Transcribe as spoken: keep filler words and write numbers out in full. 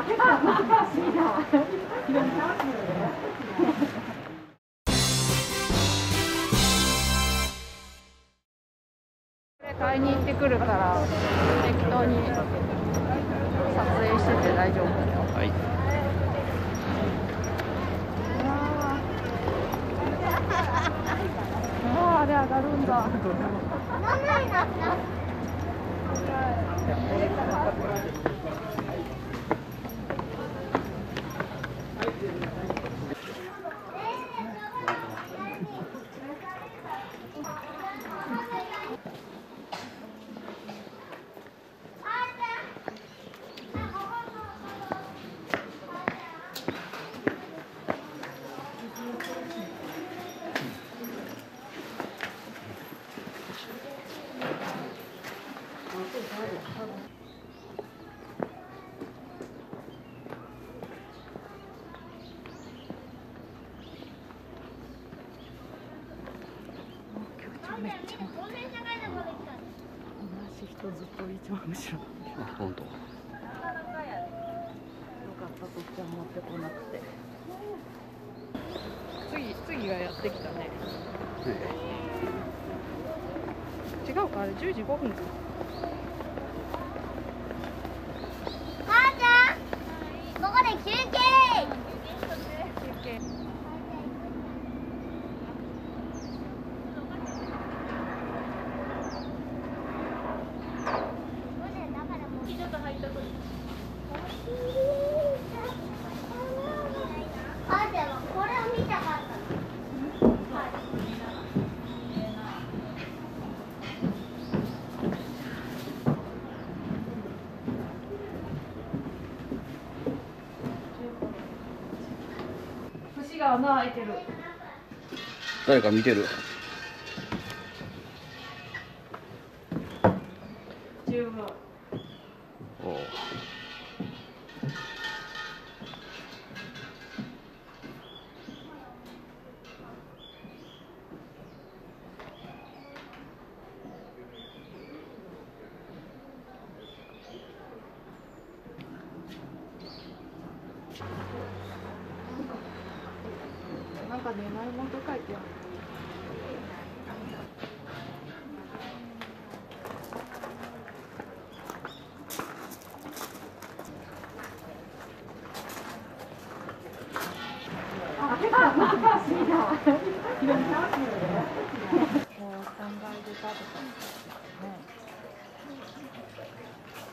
買いに行ってくるから適当に撮影してて大丈夫。 はい。 ああ、あれ上がるんだ。めっちゃ同じ人ずっと一番後ろ。 あ、本当。 よかった、とっちゃん持ってこなくて。次、次がやってきたね。違うか、あれじゅうじごふんか。 母ちゃん、ここで休憩。 休憩。星が穴開いてる。 誰か見てる。 十分。 おお。 なんか願い事書いてある。あ、結構難しいな。もう考えてたとかね。